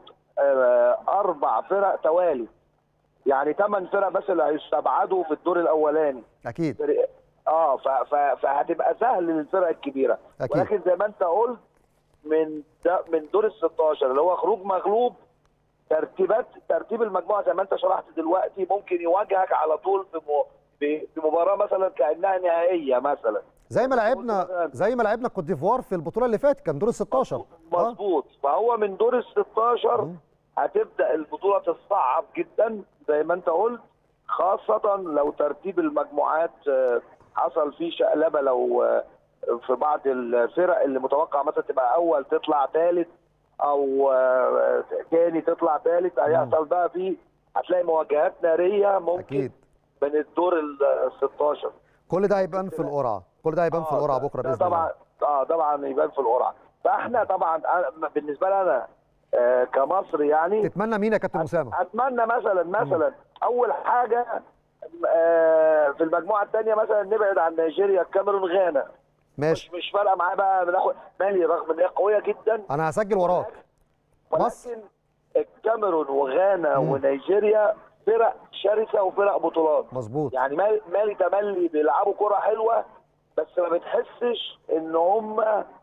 اربع فرق توالي. يعني ثمان فرق بس اللي هيستبعدوا في الدور الاولاني. اكيد. اه فهتبقى سهل للفرق الكبيره. أكيد. ولكن زي ما انت قلت من من دور ال ستاشر اللي هو خروج مغلوب، ترتيبات ترتيب المجموعه زي ما انت شرحت دلوقتي ممكن يواجهك على طول في في مباراه مثلا كانها نهائيه مثلا. زي ما لعبنا زي ما لعبنا كوت ديفوار في البطوله اللي فاتت كان دور ال ستاشر. مظبوط. فهو من دور ال ستاشر هتبدا البطوله تصعب جدا زي ما انت قلت، خاصه لو ترتيب المجموعات حصل فيه شقلبه. لو في بعض الفرق اللي متوقع مثلا تبقى اول تطلع ثالث او ثاني تطلع ثالث، هيحصل بقى فيه هتلاقي مواجهات ناريه ممكن أكيد. من الدور ال ستاشر. كل ده هيبان في القرعه، كل ده هيبان آه في القرعه بكره باذن الله. طبعا اه طبعا يبان في القرعه. فاحنا طبعا بالنسبه لي انا آه كمصر يعني تتمنى مين يا كابتن اسامه؟ اتمنى مثلا مثلا م. اول حاجه آه في المجموعه الثانيه مثلا نبعد عن نيجيريا، الكاميرون، غانا. ماشي. مش مش فارقه معايا بقى بناخد مالي رغم ان هي قويه جدا. انا هسجل وراك. ولكن الكاميرون وغانا م. ونيجيريا فرق شرسه وفرق بطولات. مظبوط. يعني مالي تملي بيلعبوا كره حلوه بس ما بتحسش ان هم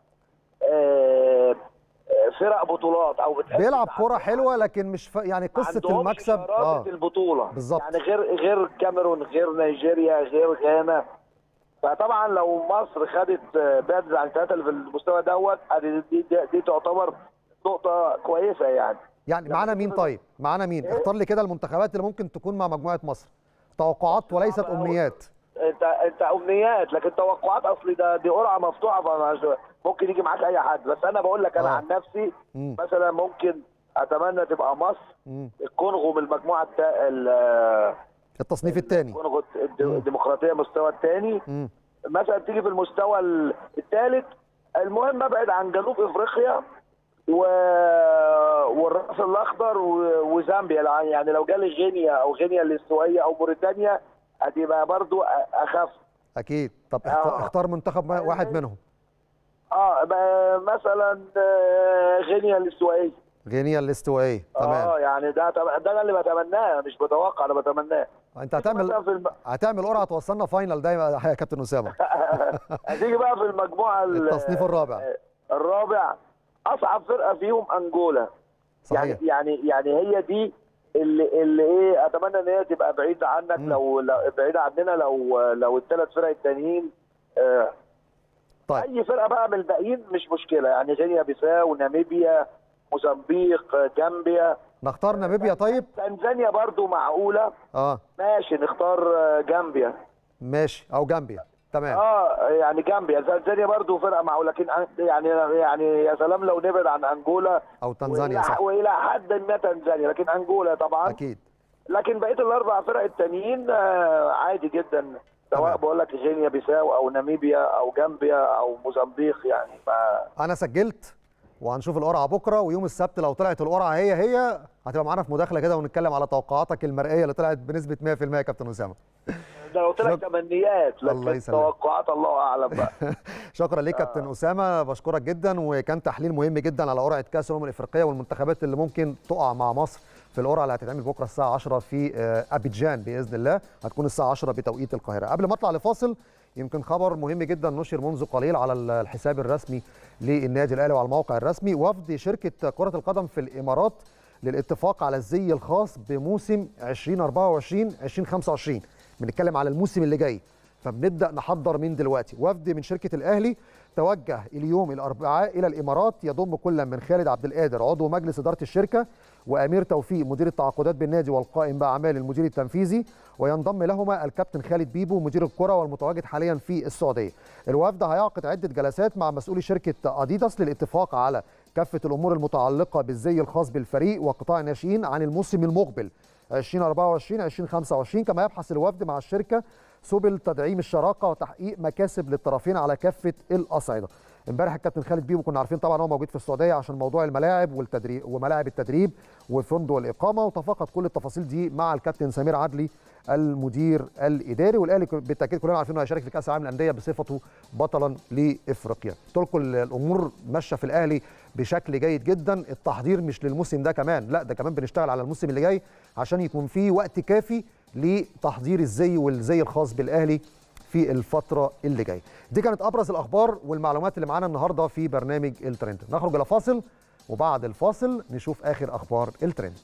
آه فرق بطولات او بتحس بيلعب كره حلوه لكن مش ف... يعني قصه المكسب اه البطوله بالظبط. يعني غير غير الكاميرون، غير نيجيريا، غير غانا. فطبعا لو مصر خدت بادز عن ثلاثه اللي في المستوى دوت دي, دي, دي تعتبر نقطه كويسه يعني. يعني معانا مين طيب؟ معانا مين؟ إيه؟ اختار لي كده المنتخبات اللي ممكن تكون مع مجموعه مصر. توقعات وليست امنيات. انت انت امنيات، لكن توقعات اصلي ده دي قرعه مفتوحه، فمش- ممكن يجي معاك اي حد. بس انا بقول لك انا آه. عن نفسي مم. مثلا ممكن اتمنى تبقى مصر، مم. الكونغو من المجموعه التا... ال- التصنيف الثاني. الكونغو الد- الديمقراطيه المستوى الثاني، مم. مثلا تيجي في المستوى الثالث. المهم ابعد عن جنوب افريقيا و... والراس الاخضر و... وزامبيا. يعني لو جالي غينيا او غينيا الاستوائيه او موريتانيا هتبقى برضو اخف. اكيد. طب اختار, آه. اختار منتخب واحد منهم. اه ب- مثلا آه، غينيا الاستوائيه. غينيا الاستوائيه، تمام. اه يعني ده ده انا اللي بتمناه، مش بتوقع، انا بتمناه. انت هتعمل في الم... هتعمل قرعه توصلنا فاينل ده يا كابتن اسامه. هتيجي بقى في المجموعه التصنيف الرابع. الرابع اصعب فرقه فيهم انجولا. صحيح. يعني يعني يعني هي دي اللي اللي ايه اتمنى ان هي تبقى بعيده عنك. مم. لو, لو بعيده عننا، لو لو الثلاث فرق التانيين آه طيب. اي فرقه بقى من الباقيين مش مشكله، يعني غينيا بيساو، ناميبيا، موزمبيق، جامبيا. نختار ناميبيا. طيب تنزانيا برضو معقوله. اه ماشي، نختار آه، جامبيا. ماشي، او جامبيا، تمام. اه يعني جامبيا. تنزانيا برضو فرقه معقوله، لكن أن- يعني يعني يا سلام لو نبعد عن انجولا او تنزانيا، وإلى- صح. والى حد ما تنزانيا، لكن انجولا طبعا اكيد. لكن بقيه الاربع فرق التانيين آه، عادي جدا، سواء بقول لك غينيا بيساو او ناميبيا او جامبيا او موزمبيق. يعني ف... انا سجلت وهنشوف القرعه بكره، ويوم السبت لو طلعت القرعه هي هي هتبقى معانا في مداخله كده ونتكلم على توقعاتك المرئيه اللي طلعت بنسبه مية في المية يا كابتن اسامه. ده لو طلع تمنيات، الله لكن يسلمك. توقعات الله اعلم بقى. شكرا ليك كابتن اسامه، بشكرك جدا، وكان تحليل مهم جدا على قرعه كاس الامم الافريقيه والمنتخبات اللي ممكن تقع مع مصر في القرعه اللي هتتعمل بكره الساعه عشرة في ابيجان باذن الله، هتكون الساعه عشرة بتوقيت القاهره. قبل ما اطلع لفاصل، يمكن خبر مهم جدا نشر منذ قليل على الحساب الرسمي للنادي الاهلي وعلى الموقع الرسمي. وفد شركه كره القدم في الامارات للاتفاق على الزي الخاص بموسم ألفين وأربعة وعشرين ألفين وخمسة وعشرين. بنتكلم على الموسم اللي جاي، فبنبدا نحضر من دلوقتي. وفد من شركه الاهلي توجه اليوم الاربعاء الى الامارات، يضم كل من خالد عبد القادر عضو مجلس اداره الشركه، وامير توفيق مدير التعاقدات بالنادي والقائم باعمال المدير التنفيذي، وينضم لهما الكابتن خالد بيبو مدير الكره والمتواجد حاليا في السعوديه. الوفد هيعقد عده جلسات مع مسؤولي شركه اديداس للاتفاق على كافه الامور المتعلقه بالزي الخاص بالفريق وقطاع الناشئين عن الموسم المقبل ألفين وأربعة وعشرين ألفين وخمسة وعشرين. كما يبحث الوفد مع الشركه سبل تدعيم الشراكه وتحقيق مكاسب للطرفين على كافه الاصعده. امبارح الكابتن خالد بيبو كنا عارفين طبعا هو موجود في السعوديه عشان موضوع الملاعب والتدريب وملاعب التدريب وفندق الاقامه، وتفقد كل التفاصيل دي مع الكابتن سمير عدلي المدير الاداري. والاهلي بالتاكيد كلنا عارفين انه هيشارك في كاس العالم للانديه بصفته بطلا لافريقيا. قلت لكم الامور ماشيه في الاهلي بشكل جيد جدا. التحضير مش للموسم ده كمان، لا ده كمان بنشتغل على الموسم اللي جاي عشان يكون فيه وقت كافي لتحضير الزي والزي الخاص بالاهلي في الفترة اللي جاية. دي كانت أبرز الأخبار والمعلومات اللي معانا النهاردة في برنامج الترند. نخرج إلى فاصل، وبعد الفاصل نشوف آخر أخبار الترند.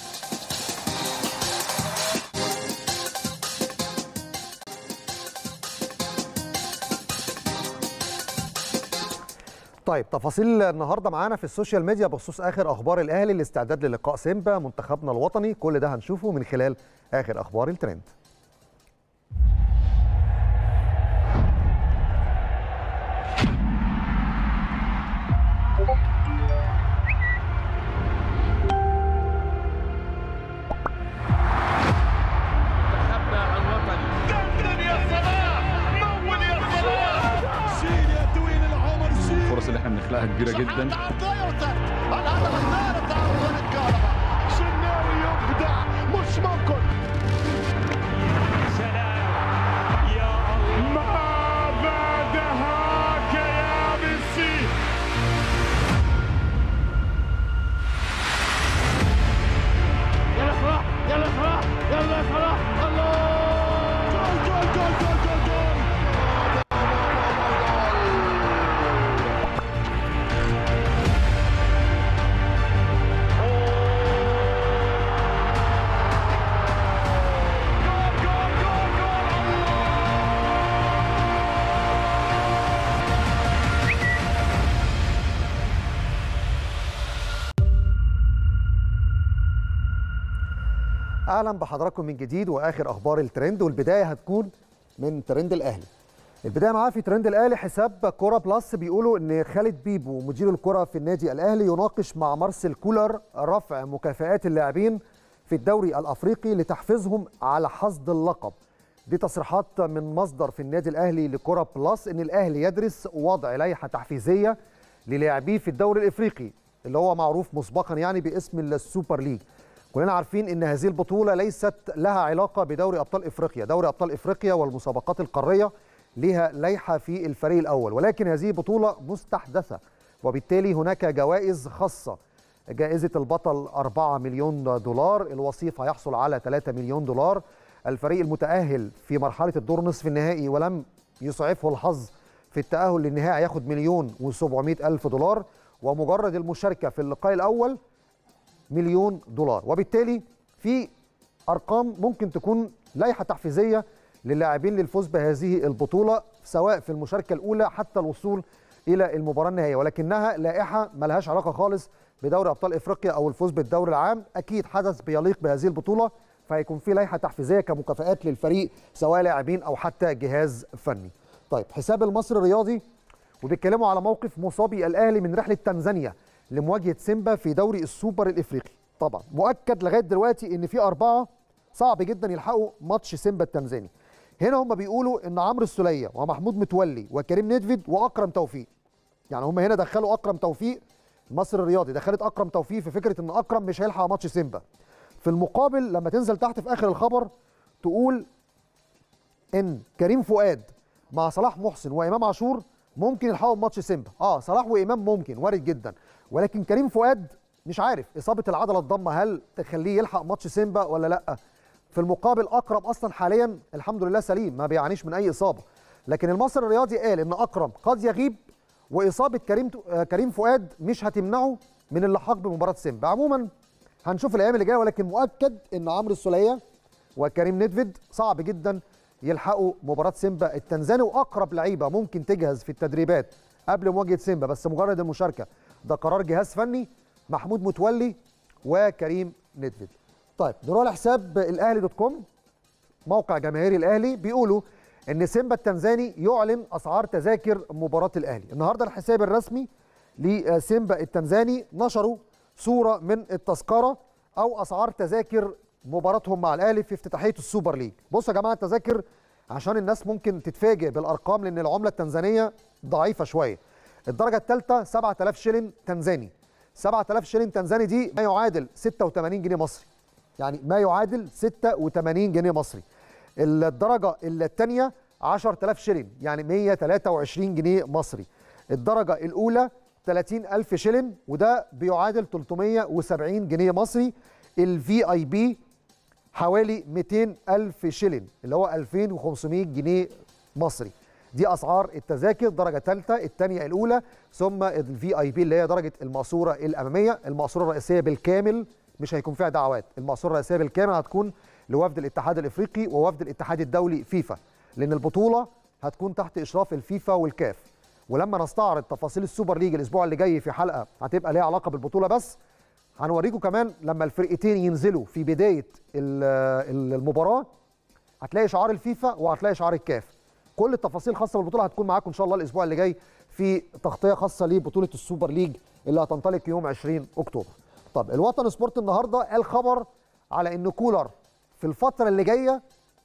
طيب، تفاصيل النهارده معانا في السوشيال ميديا بخصوص آخر أخبار الأهلي، الاستعداد للقاء سيمبا منتخبنا الوطني، كل ده هنشوفه من خلال آخر أخبار الترند. الفرص اللي احنا بنخلقها كبيره جدا. الهدف الثالث على الكهرباء، شناوي يبدع مش ممكن. سلام يا الله، ماذا دهاك يا ميسي. يلا صلاح يلا صلاح يلا صلاح، الله جول جول جول جول جول جول. اهلا بحضراتكم من جديد واخر اخبار الترند، والبدايه هتكون من ترند الاهلي. البدايه معاه في ترند الاهلي حساب كوره بلس بيقولوا ان خالد بيبو مدير الكره في النادي الاهلي يناقش مع مارسيل كولر رفع مكافآت اللاعبين في الدوري الافريقي لتحفيزهم على حصد اللقب. دي تصريحات من مصدر في النادي الاهلي لكوره بلس ان الاهلي يدرس وضع لائحه تحفيزيه للاعبيه في الدوري الافريقي اللي هو معروف مسبقا يعني باسم السوبر ليج. كلنا عارفين ان هذه البطوله ليست لها علاقه بدوري ابطال افريقيا، دوري ابطال افريقيا والمسابقات القاريه لها لائحه في الفريق الاول، ولكن هذه بطوله مستحدثه وبالتالي هناك جوائز خاصه. جائزه البطل أربعة مليون دولار، الوصيف هيحصل على ثلاثة مليون دولار، الفريق المتاهل في مرحله الدور نصف النهائي ولم يسعفه الحظ في التاهل للنهائي هياخد مليون وسبعمائة الف دولار، ومجرد المشاركه في اللقاء الاول مليون دولار. وبالتالي في ارقام ممكن تكون لائحه تحفيزيه للاعبين للفوز بهذه البطوله سواء في المشاركه الاولى حتى الوصول الى المباراه النهائيه، ولكنها لائحه ملهاش علاقه خالص بدوري ابطال افريقيا او الفوز بالدوري العام. اكيد حدث بيليق بهذه البطوله فهيكون في لائحه تحفيزيه كمكافآت للفريق سواء لاعبين او حتى جهاز فني. طيب حساب المصري الرياضي وبيتكلموا على موقف مصابي الاهلي من رحله تنزانيا لمواجهه سيمبا في دوري السوبر الافريقي. طبعا مؤكد لغايه دلوقتي ان في اربعه صعب جدا يلحقوا ماتش سيمبا التنزاني. هنا هم بيقولوا ان عمرو السوليه ومحمود متولي وكريم نيدفيد واكرم توفيق، يعني هم هنا دخلوا اكرم توفيق. مصر الرياضي دخلت اكرم توفيق في فكره ان اكرم مش هيلحق ماتش سيمبا. في المقابل لما تنزل تحت في اخر الخبر تقول ان كريم فؤاد مع صلاح محسن وامام عاشور ممكن يلحقوا ماتش سيمبا. اه صلاح وامام ممكن وارد جدا، ولكن كريم فؤاد مش عارف اصابه العضله الضمه هل تخليه يلحق ماتش سيمبا ولا لا. في المقابل اكرم اصلا حاليا الحمد لله سليم ما بيعانيش من اي اصابه، لكن المصري الرياضي قال ان اكرم قد يغيب واصابه كريم كريم فؤاد مش هتمنعه من اللحاق بمباراه سيمبا. عموما هنشوف الايام اللي جايه، ولكن مؤكد ان عمرو السوليه وكريم نيدفيد صعب جدا يلحقوا مباراه سيمبا التنزاني، واقرب لعيبه ممكن تجهز في التدريبات قبل مواجهه سيمبا بس مجرد المشاركه ده قرار جهاز فني محمود متولي وكريم نيدفيد. طيب نروح لحساب الاهلي دوت كوم موقع جماهيري الاهلي بيقولوا ان سيمبا التنزاني يعلن اسعار تذاكر مباراه الاهلي. النهارده الحساب الرسمي لسيمبا التنزاني نشروا صوره من التذكره او اسعار تذاكر مباراتهم مع الاهلي في افتتاحيه السوبر ليج. بصوا يا جماعه التذاكر عشان الناس ممكن تتفاجئ بالارقام لان العمله التنزانيه ضعيفه شويه. الدرجه الثالثه سبعة آلاف شلن تنزاني. سبعة آلاف شلن تنزاني دي ما يعادل ستة وثمانين جنيه مصري، يعني ما يعادل ستة وثمانين جنيه مصري. الدرجه الثانيه عشرة آلاف شلن يعني مئة وثلاثة وعشرين جنيه مصري. الدرجه الاولى ثلاثين ألف شلن وده بيعادل ثلاثمئة وسبعين جنيه مصري. الفي اي بي حوالي مئتين ألف شلن اللي هو ألفين وخمسمئة جنيه مصري. دي اسعار التذاكر درجه ثالثه الثانيه الاولى، ثم الفي اي بي اللي هي درجه المقصوره الاماميه. المقصوره الرئيسيه بالكامل مش هيكون فيها دعوات، المقصوره الرئيسيه بالكامل هتكون لوفد الاتحاد الافريقي ووفد الاتحاد الدولي فيفا، لان البطوله هتكون تحت اشراف الفيفا والكاف. ولما نستعرض تفاصيل السوبر ليج الاسبوع اللي جاي في حلقه هتبقى ليها علاقه بالبطوله بس، هنوريكم كمان لما الفرقتين ينزلوا في بدايه المباراه هتلاقي شعار الفيفا وهتلاقي شعار الكاف. كل التفاصيل الخاصه بالبطوله هتكون معاكم ان شاء الله الاسبوع اللي جاي في تغطيه خاصه لبطوله السوبر ليج اللي هتنطلق يوم عشرين اكتوبر. طب الوطن سبورت النهارده قال خبر على ان كولر في الفتره اللي جايه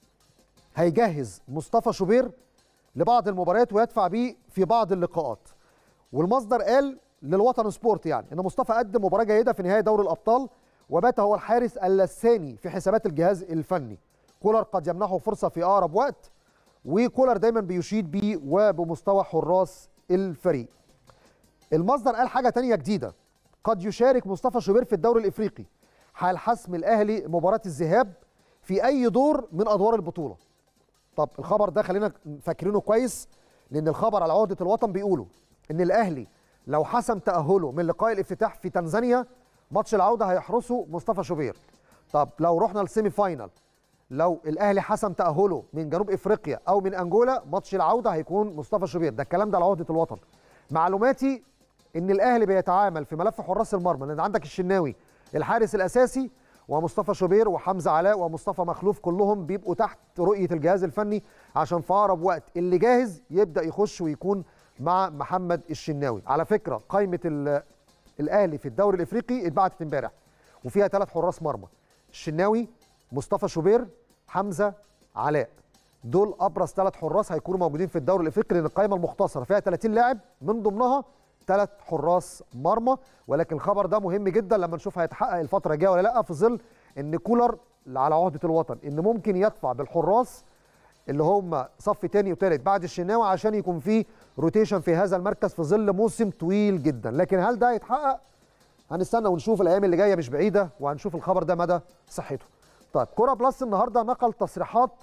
هيجهز مصطفى شوبير لبعض المباريات ويدفع بيه في بعض اللقاءات. والمصدر قال للوطن سبورت يعني ان مصطفى قدم مباراه جيده في نهائي دوري الابطال وبات هو الحارس الثاني في حسابات الجهاز الفني. كولر قد يمنحه فرصه في اقرب وقت، وكولر دايما بيشيد بيه وبمستوى حراس الفريق. المصدر قال حاجه ثانيه جديده، قد يشارك مصطفى شوبير في الدوري الافريقي حال حسم الاهلي مباراه الذهاب في اي دور من ادوار البطوله. طب الخبر ده خلينا فاكرينه كويس لان الخبر على عهده الوطن بيقولوا ان الاهلي لو حسم تاهله من لقاء الافتتاح في تنزانيا ماتش العوده هيحرسه مصطفى شوبير. طب لو رحنا للسيمي فاينال لو الاهلي حسم تاهله من جنوب افريقيا او من انجولا ماتش العوده هيكون مصطفى شوبير. ده الكلام ده على عهده الوطن. معلوماتي ان الاهلي بيتعامل في ملف حراس المرمى لان عندك الشناوي الحارس الاساسي ومصطفى شوبير وحمزه علاء ومصطفى مخلوف كلهم بيبقوا تحت رؤيه الجهاز الفني عشان في اقرب وقت اللي جاهز يبدا يخش ويكون مع محمد الشناوي. على فكره قائمه الاهلي في الدوري الافريقي اتبعتت امبارح وفيها ثلاث حراس مرمى، الشناوي، مصطفى شوبير، حمزه علاء. دول ابرز ثلاث حراس هيكونوا موجودين في الدوري الافريقي، لان القائمه المختصره فيها ثلاثين لاعب من ضمنها ثلاث حراس مرمى. ولكن الخبر ده مهم جدا لما نشوف هيتحقق الفتره الجايه ولا لا، في ظل ان كولر على عهده الوطن ان ممكن يدفع بالحراس اللي هم صف ثاني وثالث بعد الشناوي عشان يكون في روتيشن في هذا المركز في ظل موسم طويل جدا. لكن هل ده هيتحقق؟ هنستنى ونشوف الايام اللي جايه، مش بعيده، وهنشوف الخبر ده مدى صحته. طيب كوره بلس النهارده نقل تصريحات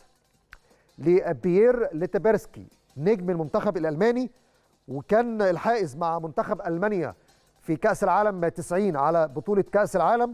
لبيير ليتبرسكي نجم المنتخب الالماني، وكان الحائز مع منتخب المانيا في كاس العالم تسعين على بطوله كاس العالم.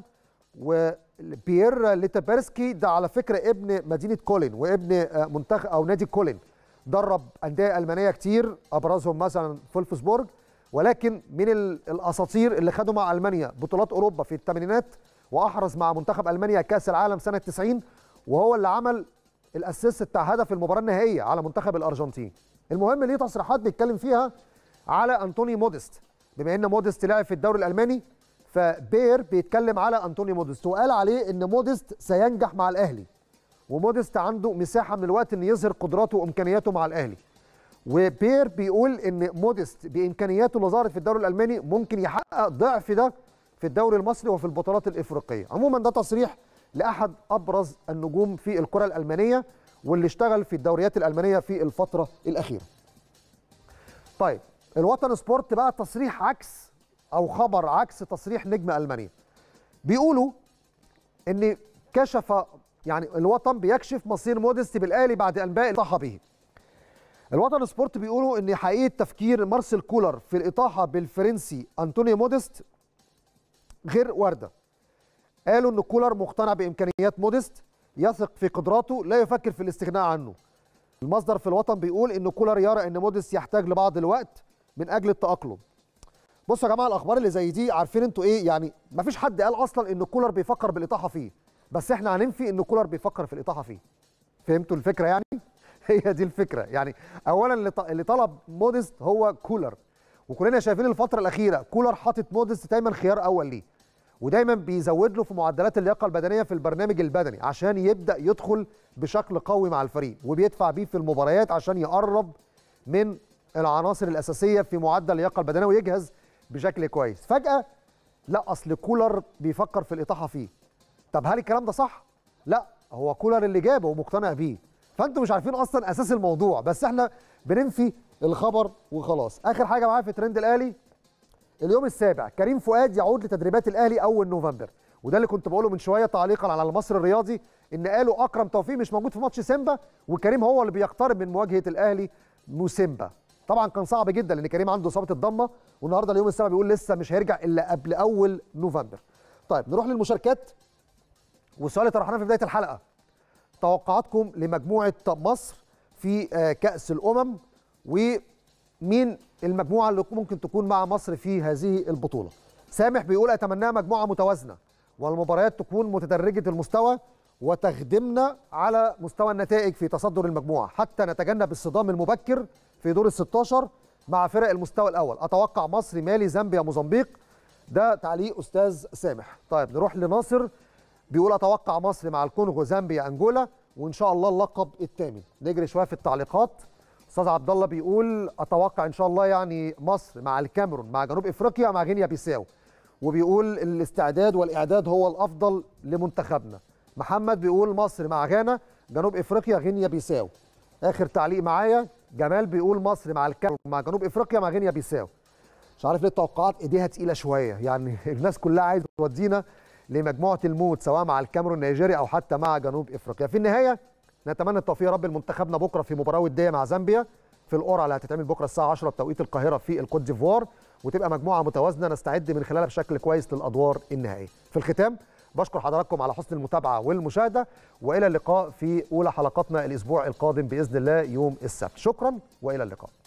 وبيير ليتبرسكي ده على فكره ابن مدينه كولين وابن منتخب او نادي كولين، درب انديه المانيه كتير ابرزهم مثلا فولفسبورج، ولكن من الاساطير اللي خدوا مع المانيا بطولات اوروبا في الثمانينات، واحرز مع منتخب المانيا كاس العالم سنه تسعين، وهو اللي عمل الاسيست بتاع هدف المباراه النهائيه على منتخب الارجنتين. المهم ليه تصريحات بيتكلم فيها على انطوني موديست، بما ان موديست لعب في الدوري الالماني، فبير بيتكلم على انطوني موديست وقال عليه ان موديست سينجح مع الاهلي، وموديست عنده مساحه من الوقت ان يظهر قدراته وامكانياته مع الاهلي. وبير بيقول ان موديست بامكانياته اللي ظهرت في الدوري الالماني ممكن يحقق ضعف ده في الدوري المصري وفي البطولات الافريقيه. عموما ده تصريح لاحد ابرز النجوم في الكره الالمانيه واللي اشتغل في الدوريات الالمانيه في الفتره الاخيره. طيب الوطن سبورت بقى تصريح عكس او خبر عكس تصريح نجم المانيا. بيقولوا ان كشف يعني الوطن بيكشف مصير موديست بالاهلي بعد انباء الاطاحه به. الوطن سبورت بيقولوا ان حقيقه تفكير مارسيل كولر في الاطاحه بالفرنسي انطوني موديست غير وارده. قالوا ان كولر مقتنع بامكانيات موديست، يثق في قدراته، لا يفكر في الاستغناء عنه. المصدر في الوطن بيقول ان كولر يرى ان موديست يحتاج لبعض الوقت من اجل التاقلم. بصوا يا جماعه الاخبار اللي زي دي عارفين انتوا ايه؟ يعني مفيش حد قال اصلا ان كولر بيفكر بالاطاحه فيه، بس احنا هننفي ان كولر بيفكر في الاطاحه فيه. فهمتوا الفكره يعني؟ هي دي الفكره. يعني اولا اللي طلب موديست هو كولر، وكلنا شايفين الفتره الاخيره كولر حاطط موديست دايما خيار اول ليه، ودايما بيزود له في معدلات اللياقه البدنيه في البرنامج البدني عشان يبدا يدخل بشكل قوي مع الفريق، وبيدفع بيه في المباريات عشان يقرب من العناصر الاساسيه في معدل اللياقه البدنيه ويجهز بشكل كويس. فجاه لا اصل كولر بيفكر في الاطاحه فيه. طب هل الكلام ده صح؟ لا، هو كولر اللي جابه ومقتنع بيه، فانتوا مش عارفين اصلا اساس الموضوع، بس احنا بننفي الخبر وخلاص. اخر حاجه معايا في ترند الاهلي اليوم السابع، كريم فؤاد يعود لتدريبات الاهلي اول نوفمبر، وده اللي كنت بقوله من شويه تعليقا على المصري الرياضي ان قالوا اكرم توفيق مش موجود في ماتش سيمبا وكريم هو اللي بيقترب من مواجهه الاهلي موسيمبا. طبعا كان صعب جدا لان كريم عنده اصابه الضمه، والنهارده اليوم السابع بيقول لسه مش هيرجع الا قبل اول نوفمبر. طيب نروح للمشاركات، والسؤال اللي طرحناه في بدايه الحلقه، توقعاتكم لمجموعه مصر في كأس الامم، ومين المجموعه اللي ممكن تكون مع مصر في هذه البطوله؟ سامح بيقول اتمناها مجموعه متوازنه والمباريات تكون متدرجه المستوى وتخدمنا على مستوى النتائج في تصدر المجموعه حتى نتجنب الصدام المبكر في دور الستاشر مع فرق المستوى الاول. اتوقع مصر، مالي، زامبيا، موزمبيق. ده تعليق استاذ سامح. طيب نروح لناصر بيقول اتوقع مصر مع الكونغو، زامبيا، انجولا، وان شاء الله اللقب الثامن. نجري شويه في التعليقات. استاذ عبد الله بيقول اتوقع ان شاء الله يعني مصر مع الكاميرون، مع جنوب افريقيا، مع غينيا بيساو، وبيقول الاستعداد والاعداد هو الافضل لمنتخبنا. محمد بيقول مصر مع غانا، جنوب افريقيا، غينيا بيساو. اخر تعليق معايا جمال بيقول مصر مع الكاميرون، مع جنوب افريقيا، مع غينيا بيساو. مش عارف ليه التوقعات ايديها تقيله شويه، يعني الناس كلها عايزه تودينا لمجموعه الموت سواء مع الكاميرون، نيجيريا، او حتى مع جنوب افريقيا. في النهايه نتمنى التوفيق يا رب لمنتخبنا بكره في مباراه وديه مع زامبيا في القرعه اللي هتتعمل بكره الساعه عشرة بتوقيت القاهره في الكوت ديفوار، وتبقى مجموعه متوازنه نستعد من خلالها بشكل كويس للادوار النهائيه. في الختام بشكر حضراتكم على حسن المتابعه والمشاهده، والى اللقاء في اولى حلقاتنا الاسبوع القادم باذن الله يوم السبت. شكرا والى اللقاء.